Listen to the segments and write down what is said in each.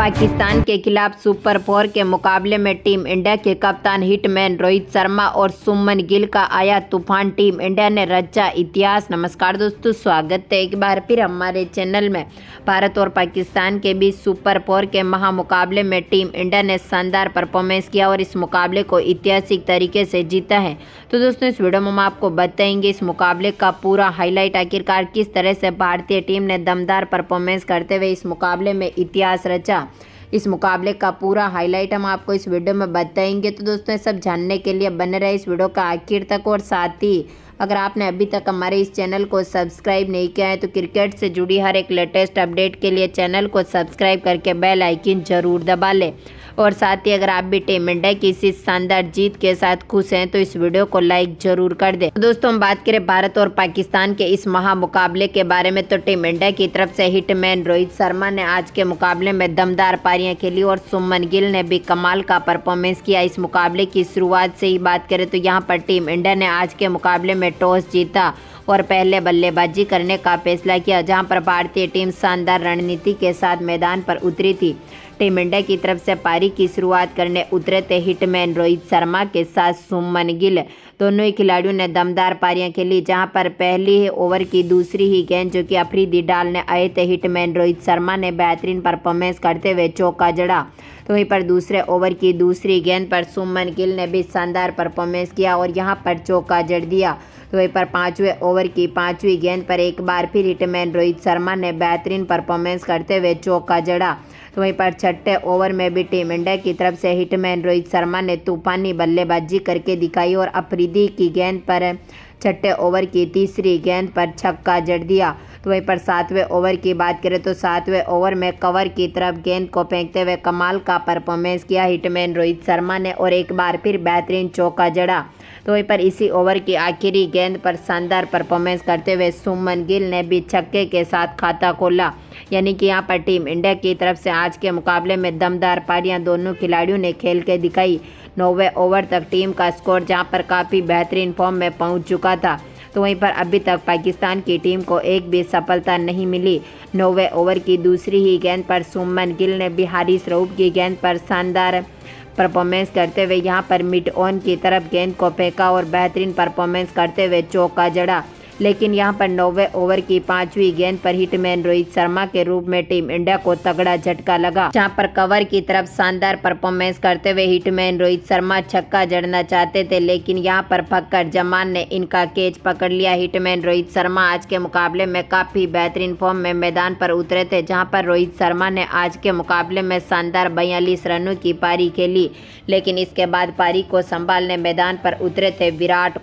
पाकिस्तान के खिलाफ सुपर 4 के मुकाबले में टीम इंडिया के कप्तान हिटमैन रोहित शर्मा और सुमन गिल का आया तूफान। टीम इंडिया ने रचा इतिहास। नमस्कार दोस्तों, स्वागत है एक बार फिर हमारे चैनल में। भारत और पाकिस्तान के बीच सुपर 4 के महामुकाबले में टीम इंडिया ने शानदार परफॉर्मेंस किया और इस मुकाबले को ऐतिहासिक तरीके से जीता है। तो दोस्तों, इस वीडियो में हम आपको बताएंगे इस मुकाबले का पूरा हाईलाइट, आखिरकार किस तरह से भारतीय टीम ने दमदार परफॉर्मेंस करते हुए इस मुकाबले में इतिहास रचा। इस मुकाबले का पूरा हाईलाइट हम आपको इस वीडियो में बताएंगे। तो दोस्तों, ये सब जानने के लिए बने रहे इस वीडियो का आखिर तक। और साथ ही अगर आपने अभी तक हमारे इस चैनल को सब्सक्राइब नहीं किया है तो क्रिकेट से जुड़ी हर एक लेटेस्ट अपडेट के लिए चैनल को सब्सक्राइब करके बेल आइकन जरूर दबा लें। और साथ ही अगर आप भी टीम इंडिया की इसी शानदार जीत के साथ खुश हैं तो इस वीडियो को लाइक जरूर कर दें। तो दोस्तों, हम बात करें भारत और पाकिस्तान के इस महामुकाबले के बारे में, तो टीम इंडिया की तरफ से हिटमैन रोहित शर्मा ने आज के मुकाबले में दमदार पारियां खेली और सुमन गिल ने भी कमाल का परफॉर्मेंस किया। इस मुकाबले की शुरुआत से ही बात करें तो यहाँ पर टीम इंडिया ने आज के मुकाबले में टॉस जीता और पहले बल्लेबाजी करने का फैसला किया, जहां पर भारतीय टीम शानदार रणनीति के साथ मैदान पर उतरी थी। टीम इंडिया की तरफ से पारी की शुरुआत करने उतरे थे हिटमैन रोहित शर्मा के साथ सुमन गिल। दोनों ही खिलाड़ियों ने दमदार पारियां खेली, जहां पर पहली ही ओवर की दूसरी ही गेंद जो कि अफरीदी डालने आए थे हिटमैन रोहित शर्मा ने बेहतरीन परफॉर्मेंस करते हुए चौका जड़ा। तो वहीं पर दूसरे ओवर की दूसरी गेंद पर सुमन गिल ने भी शानदार परफॉर्मेंस किया और यहां पर चौका जड़ दिया। तो वहीं पर पांचवें ओवर की पांचवी गेंद पर एक बार फिर हिटमैन रोहित शर्मा ने बेहतरीन परफॉर्मेंस करते हुए चौका जड़ा। तो वहीं पर छठे ओवर में भी टीम इंडिया की तरफ से हिटमैन रोहित शर्मा ने तूफानी बल्लेबाजी करके दिखाई और अफरीदी की गेंद पर छठे ओवर की तीसरी गेंद पर छक्का जड़ दिया। तो वहीं पर सातवें ओवर की बात करें तो सातवें ओवर में कवर की तरफ गेंद को फेंकते हुए कमाल का परफॉर्मेंस किया हिटमैन रोहित शर्मा ने और एक बार फिर बेहतरीन चौका जड़ा। तो वहीं पर इसी ओवर की आखिरी गेंद पर शानदार परफॉर्मेंस करते हुए सुमन गिल ने भी छक्के के साथ खाता खोला। यानी कि यहाँ पर टीम इंडिया की तरफ से आज के मुकाबले में दमदार पारियां दोनों खिलाड़ियों ने खेल के दिखाई। 9वें ओवर तक टीम का स्कोर जहाँ पर काफ़ी बेहतरीन फॉर्म में पहुँच चुका था। तो वहीं पर अभी तक पाकिस्तान की टीम को एक भी सफलता नहीं मिली। 9वें ओवर की दूसरी ही गेंद पर सुमन गिल ने भी हारिस रऊफ की गेंद पर शानदार परफॉर्मेंस करते हुए यहाँ पर मिड ऑन की तरफ गेंद को फेंका और बेहतरीन परफॉर्मेंस करते हुए चौका जड़ा। लेकिन यहाँ पर 9वें ओवर की पांचवी गेंद पर हिटमैन रोहित शर्मा के रूप में टीम इंडिया को तगड़ा झटका लगा, जहाँ पर कवर की तरफ शानदार परफॉर्मेंस करते हुए हिटमैन रोहित शर्मा छक्का जड़ना चाहते थे, लेकिन यहाँ पर फक्कर जमान ने इनका कैच पकड़ लिया। हिटमैन रोहित शर्मा आज के मुकाबले में काफ़ी बेहतरीन फॉर्म में मैदान पर उतरे थे, जहाँ पर रोहित शर्मा ने आज के मुकाबले में शानदार 42 रनों की पारी खेली। लेकिन इसके बाद पारी को संभालने मैदान पर उतरे थे विराट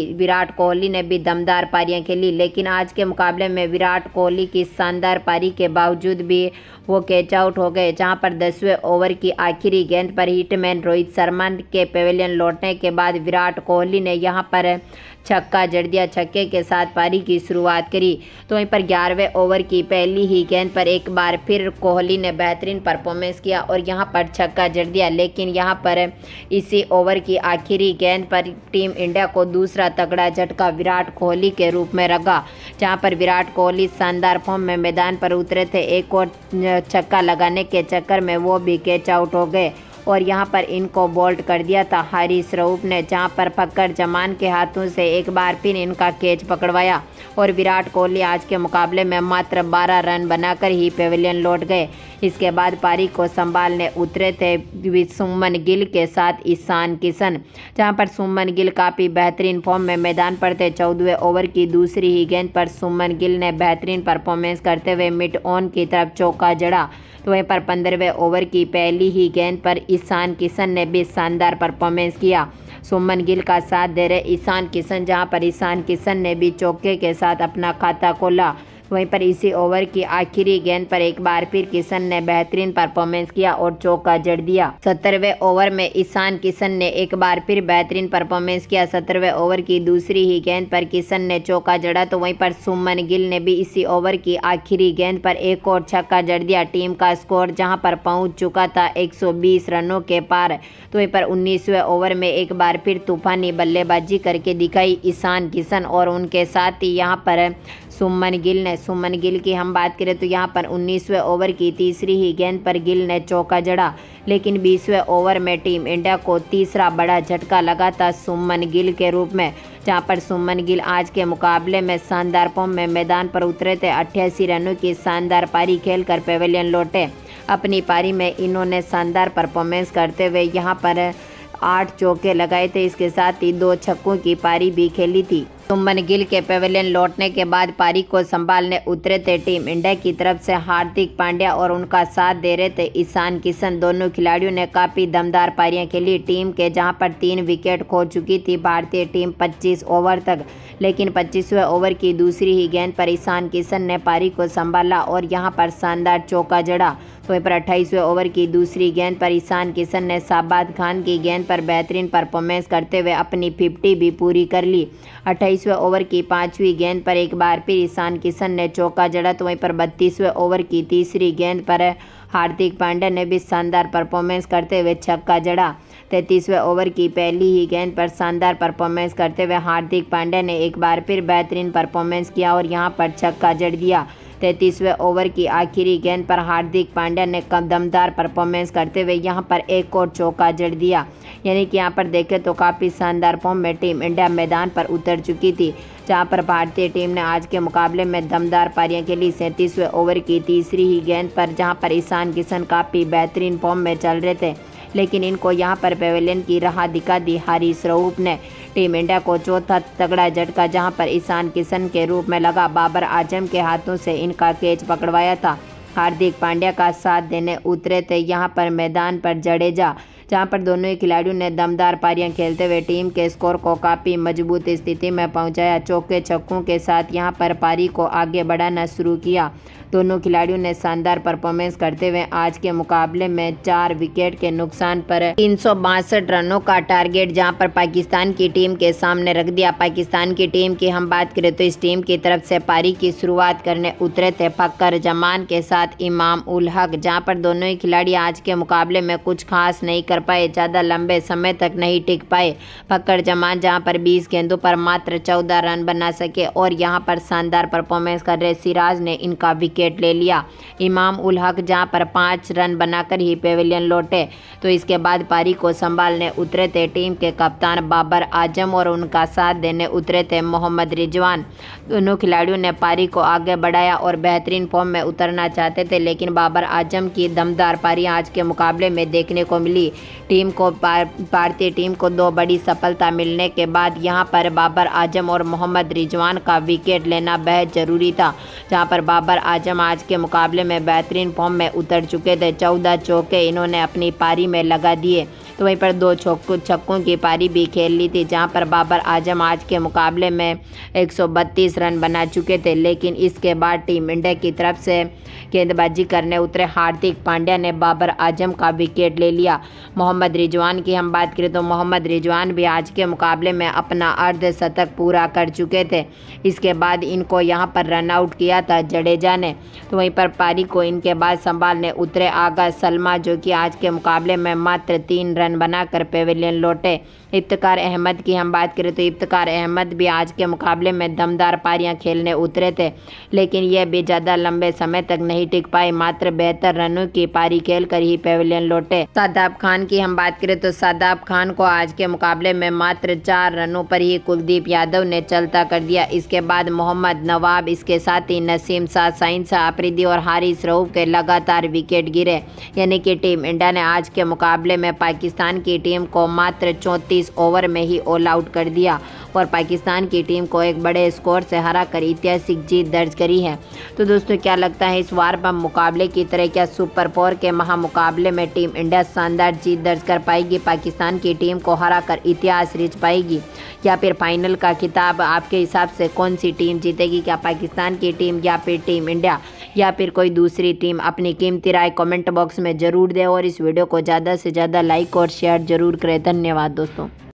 कोहली ने भी दमदार पारियां खेली। लेकिन आज के मुकाबले में विराट कोहली की शानदार पारी के बावजूद भी वो कैच आउट हो गए, जहां पर 10वें ओवर की आखिरी गेंद पर हिटमैन रोहित शर्मा के पेविलियन लौटने के बाद विराट कोहली ने यहां पर छक्का जड़ दिया, छक्के के साथ पारी की शुरुआत करी। तो वहीं पर 11वें ओवर की पहली ही गेंद पर एक बार फिर कोहली ने बेहतरीन परफॉर्मेंस किया और यहां पर छक्का जड़ दिया। लेकिन यहां पर इसी ओवर की आखिरी गेंद पर टीम इंडिया को दूसरा तगड़ा झटका विराट कोहली के रूप में लगा, जहां पर विराट कोहली शानदार फॉर्म में मैदान पर उतरे थे। एक और छक्का लगाने के चक्कर में वो भी कैच आउट हो गए और यहाँ पर इनको बोल्ड कर दिया था हारिस रऊफ ने, जहाँ पर फक्कर जमान के हाथों से एक बार फिर इनका कैच पकड़वाया और विराट कोहली आज के मुकाबले में मात्र 12 रन बनाकर ही पेविलियन लौट गए। इसके बाद पारी को संभालने उतरे थे सुमन गिल के साथ ईशान किशन, जहां पर सुमन गिल काफ़ी बेहतरीन फॉर्म में मैदान पर थे। 14वें ओवर की दूसरी ही गेंद पर सुमन गिल ने बेहतरीन परफॉर्मेंस करते हुए मिड ऑन की तरफ चौका जड़ा। तो वहीं पर 15वें ओवर की पहली ही गेंद पर ईशान किशन ने भी शानदार परफॉर्मेंस किया। सुमन गिल का साथ दे रहे ईशान किशन, जहां पर ईशान किशन ने भी चौके के साथ अपना खाता खोला। वहीं पर इसी ओवर की आखिरी गेंद पर एक बार फिर किशन ने बेहतरीन परफॉर्मेंस किया और चौका जड़ दिया। 17वें ओवर में ईशान किशन ने एक बार फिर बेहतरीन परफॉर्मेंस किया। 17वें ओवर की दूसरी ही गेंद पर किशन ने चौका जड़ा। तो वहीं पर सुमन गिल ने भी इसी ओवर की आखिरी गेंद पर एक और छक्का जड़ दिया। टीम का स्कोर जहां पर पहुंच चुका था 120 रनों के पार। तो वहीं पर 19वें ओवर में एक बार फिर तूफानी बल्लेबाजी करके दिखाई ईशान किशन और उनके साथ ही यहाँ पर सुमन गिल की हम बात करें तो यहाँ पर 19वें ओवर की तीसरी ही गेंद पर गिल ने चौका जड़ा, लेकिन 20वें ओवर में टीम इंडिया को तीसरा बड़ा झटका लगा था सुमन गिल के रूप में, जहां पर सुमन गिल आज के मुकाबले में शानदार फॉर्म में मैदान पर उतरे थे। 88 रनों की शानदार पारी खेलकर पेवेलियन लौटे। अपनी पारी में इन्होंने शानदार परफॉर्मेंस करते हुए यहां पर 8 चौके लगाए थे, इसके साथ ही 2 छक्कों की पारी भी खेली थी। सुमन गिल के पेवेलियन लौटने के बाद पारी को संभालने उतरे थे टीम इंडिया की तरफ से हार्दिक पांड्या और उनका साथ दे रहे थे ईशान किशन। दोनों खिलाड़ियों ने काफ़ी दमदार पारियां खेली टीम के, जहां पर 3 विकेट खो चुकी थी भारतीय टीम 25 ओवर तक, लेकिन 25वें ओवर की दूसरी ही गेंद पर ईशान किशन ने पारी को संभाला और यहां पर शानदार चौका जड़ा। तो वहीं पर 28वें ओवर की दूसरी गेंद पर ईशान किशन ने शाबाद खान की गेंद पर बेहतरीन परफॉर्मेंस करते हुए अपनी 50 भी पूरी कर ली। 28वें ओवर की 5वीं गेंद पर एक बार फिर ईशान किशन ने चौका जड़ा। तो वहीं पर 32वें ओवर की तीसरी गेंद पर हार्दिक पांड्या ने भी शानदार परफॉर्मेंस करते हुए छक्का जड़ा। 33वें ओवर की पहली ही गेंद पर शानदार परफॉर्मेंस करते हुए हार्दिक पांड्या ने एक बार फिर बेहतरीन परफॉर्मेंस किया और यहां पर छक्का जड़ दिया। 33वें ओवर की आखिरी गेंद पर हार्दिक पांड्या ने दमदार परफॉर्मेंस करते हुए यहां पर एक और चौका जड़ दिया। यानी कि यहां पर देखें तो काफ़ी शानदार फॉर्म में टीम इंडिया मैदान पर उतर चुकी थी, जहां पर भारतीय टीम ने आज के मुकाबले में दमदार पारियां खेली। 37वें ओवर की तीसरी ही गेंद पर जहां पर ईशान किशन काफ़ी बेहतरीन फॉर्म में चल रहे थे, लेकिन इनको यहां पर पेवेलियन की राह दिखा दी हारिस रऊफ ने। टीम इंडिया को चौथा तगड़ा झटका जहां पर ईशान किशन के रूप में लगा। बाबर आजम के हाथों से इनका कैच पकड़वाया था। हार्दिक पांड्या का साथ देने उतरे थे यहां पर मैदान पर जडेजा, जहां पर दोनों ही खिलाड़ियों ने दमदार पारियां खेलते हुए टीम के स्कोर को काफ़ी मजबूत स्थिति में पहुंचाया। चौके छक्कों के साथ यहां पर पारी को आगे बढ़ाना शुरू किया। दोनों खिलाड़ियों ने शानदार परफॉर्मेंस करते हुए आज के मुकाबले में 4 विकेट के नुकसान पर 362 रनों का टारगेट जहां पर पाकिस्तान की टीम के सामने रख दिया। पाकिस्तान की टीम की हम बात करें तो इस टीम की तरफ से पारी की शुरुआत करने उतरे थे फक्कर जमान के साथ इमाम उल हक, जहां पर दोनों ही खिलाड़ी आज के मुकाबले में कुछ खास नहीं कर पाए, ज़्यादा लंबे समय तक नहीं टिक पाए। फक्कर जमान जहां पर 20 गेंदों पर मात्र 14 रन बना सके और यहां पर शानदार परफॉर्मेंस कर रहे सिराज ने इनका विकेट ले लिया। इमाम उल हक जहां पर 5 रन बनाकर ही पेवेलियन लौटे। तो इसके बाद पारी को संभालने उतरे थे टीम के कप्तान बाबर आजम और उनका साथ देने उतरे थे मोहम्मद रिजवान। दोनों खिलाड़ियों ने पारी को आगे बढ़ाया और बेहतरीन फॉर्म में उतरना चाहते थे, लेकिन बाबर आजम की दमदार पारी आज के मुकाबले में देखने को मिली। टीम को भारतीय टीम को 2 बड़ी सफलता मिलने के बाद यहां पर बाबर आजम और मोहम्मद रिजवान का विकेट लेना बेहद ज़रूरी था, जहां पर बाबर आजम आज के मुकाबले में बेहतरीन फॉर्म में उतर चुके थे। 14 चौके इन्होंने अपनी पारी में लगा दिए। तो वहीं पर 2 छक्कों की पारी भी खेल ली थी, जहां पर बाबर आजम आज के मुकाबले में 132 रन बना चुके थे, लेकिन इसके बाद टीम इंडिया की तरफ से गेंदबाजी करने उतरे हार्दिक पांड्या ने बाबर आजम का विकेट ले लिया। मोहम्मद रिजवान की हम बात करें तो मोहम्मद रिजवान भी आज के मुकाबले में अपना अर्धशतक पूरा कर चुके थे। इसके बाद इनको यहां पर रन आउट किया था जडेजा ने। तो वहीं पर पारी को इनके बाद संभालने उतरे आगा सलमा, जो कि आज के मुकाबले में मात्र 3 रन बनाकर पेवेलियन लौटे। इफ्तिकार अहमद की हम बात करें तो इफ्तिकार अहमद भी आज के मुकाबले में दमदार पारियां खेलने उतरे थे, लेकिन यह भी ज़्यादा लंबे समय तक नहीं टिक पाए। मात्र 72 रनों की पारी खेलकर ही पेवेलियन लौटे। शादाब खान की हम बात करें तो शादाब खान को आज के मुकाबले में मात्र 4 रनों पर ही कुलदीप यादव ने चलता कर दिया। इसके बाद मोहम्मद नवाब, इसके साथ ही नसीम शाह, साइन शाह अफरीदी और हारिस रऊफ के लगातार विकेट गिरे। यानी कि टीम इंडिया ने आज के मुकाबले में पाकिस्तान की टीम को मात्र 34 ओवर में ही ऑल आउट कर दिया और पाकिस्तान की टीम को एक बड़े स्कोर से हराकर ऐतिहासिक जीत दर्ज करी है। तो दोस्तों, क्या लगता है इस वार बम मुकाबले की तरह क्या सुपर 4 के महामुकाबले में टीम इंडिया शानदार जीत दर्ज कर पाएगी, पाकिस्तान की टीम को हराकर इतिहास रच पाएगी, या फिर फाइनल का खिताब आपके हिसाब से कौन सी टीम जीतेगी? क्या पाकिस्तान की टीम या फिर टीम इंडिया या फिर कोई दूसरी टीम? अपनी कीमती राय कमेंट बॉक्स में ज़रूर दें और इस वीडियो को ज़्यादा से ज़्यादा लाइक और शेयर जरूर करें। धन्यवाद दोस्तों।